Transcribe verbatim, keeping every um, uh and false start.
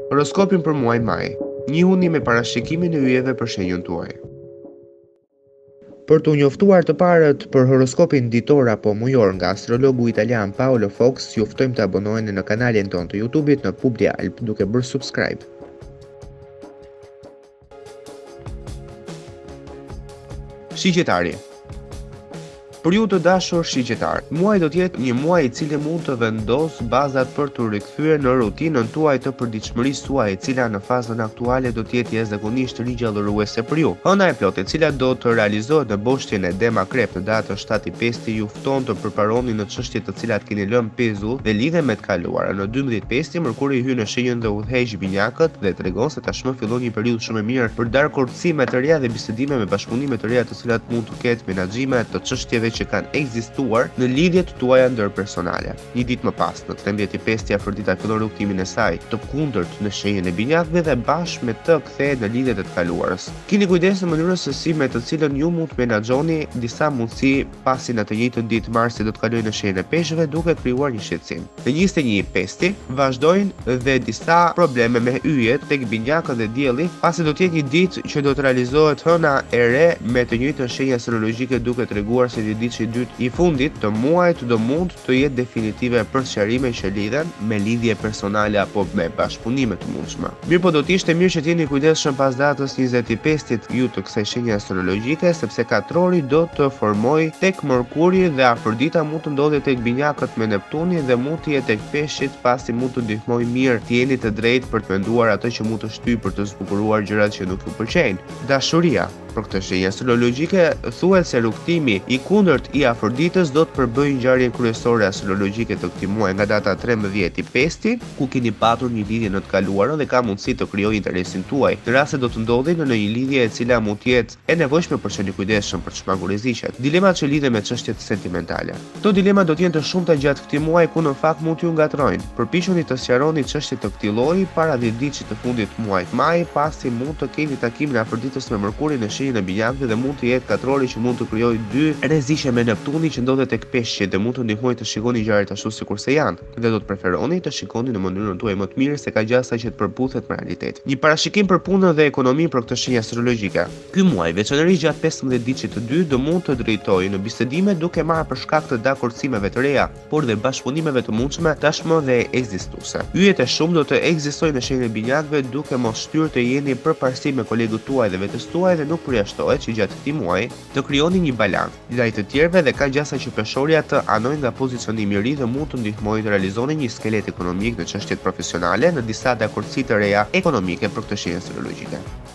Horoskopin për muaj maj. Njihuni me parashikimin e yjeve për shenjën tuaj. Për t'u njoftuar të parët për horoskopin ditor apo mujor nga astrologu italian Paolo Fox, ju ftojmë të abonoheni në kanalin ton të YouTube-it në Publi Alp duke bërë subscribe. Shigjetari. Për ju të dashur shigjetar, muaji do të jetë një muaj i cili mund të vendos bazat për të rikthyer në rutinën tuaj të përditshmërisë tuaj, e cila në fazën aktuale do të jetë jashtëzakonisht ringjallëruese për ju. Hëna e plotë, e cila do të realizohet në boshtjen e Dema Krep në datën shtatë pesti, ju fton të përparoni në çështje të cilat keni lënë pezull dhe lidhen me të kaluara. Në dymbëdhjetë pesti, Mërkuri hyn në shenjën dhe udhëheq binjakët dhe tregon se tashmë fillon një periudhë shumë e mirë për darkëorësime të reja dhe bisedime me bashkëpunime të reja të cilat mund të ketë menaxhime të çështjeve që kanë ekzistuar në lidhjet tuaja ndërpersonale. Një ditë më pas, në trembëdhjetë pesti, Afrodita fillon rrugtimin e saj të kundërt në shenjën e binjakëve dhe bashkë me të kthehet në lidhjet e të kaluarës. Keni kujdes në mënyrën se si me të cilën ju mund të menaxhoni disa mundësi pasi në të njëjtën ditë Marsi do të kalojë në shenjën e peshqve duke krijuar një shqetësim. Në njëzet e një pesti vazhdojnë dhe disa probleme me yjet tek binjakët dhe dielli, pasi do të jetë një ditë që do të realizohet hëna e re me të njëjtën shenjë astrologjike duke treguar se një ditë dytë i fundit të muajit do mund të jetë definitive për sqarime që lidhen me lidhje personale apo me bashkëpunime të mundshme. Mirë, po do të ishte mirë që t'jeni kujdesshëm pas datës njëzet e pestit ju të kësaj shenje astrologjike, sepse katrori do të formojë tek Mërkuri dhe Afrodita mund të ndodhej tek binjakët me Neptuni dhe mund të jetë tek peshqit, pasi mund të ndihmojë mirë të jeni të drejtë për të menduar atë që mund të shtyjë për të zbukuruar gjërat që nuk ju pëlqejnë. Dashuria. Për këtë shenjë astrologjike thuhet se rrugtimi i kundërt i Afroditës do të përbëjë ngjarjen kryesore astrologjike të këtij muaji nga data trembëdhjetë pesti, ku keni patur një lidhje në të kaluarën dhe ka mundësi të krijojë interesin tuaj. Në rast se do të ndodheni në një lidhje e cila mund të jetë e nevojshme për të qenë kujdesshëm për të shmangur rreziqet. Dilemat që lidhen me çështjet sentimentale. Këto dilema do të jenë të shumta gjatë këtij muaji, ku në fakt mund t'ju ngatrojnë. Përpiquni të sqaroni çështje të këtij lloji para dhjetë ditësh të fundit të muajit maj, pasi mund të keni takimin e Afroditës me Mërkurin në shenjën e binjakëve dhe mund të jetë katrori që mund të krijojë dy rreziqe me Neptuni që ndodhet tek peshqit dhe mund të ndihmojë të shikoni gjërat ashtu sikurse janë, dhe do të preferoni të shikoni në mënyrën tuaj më të mirë se ka gjasa që të përputhet me realitetin. Një parashikim për punën dhe ekonominë për këtë shenjë astrologjike. Ky muaj, veçanërisht gjatë pesëmbëdhjetë ditësh të dytë, do mund të drejtojë në bisedime duke marrë për shkak të dakordësimeve të reja, por dhe bashkëpunimeve të mundshme tashmë dhe ekzistuese. Yjet e shumë do të ekzistojnë në shenjën e binjakëve duke mos shtyrë të jeni përparësi me kolegët tuaj dhe vetes tuaj dhe nuk përjashtohet që gjatë këtij muaji të krijoni një balancë ndaj të tjerëve dhe ka gjasa që peshorja të anojë nga pozicionimi i ri dhe mund të ndihmojë të realizoni një skelet ekonomik në çështjet profesionale në disa dakordësi të reja ekonomike për këtë shenjë astrologjike.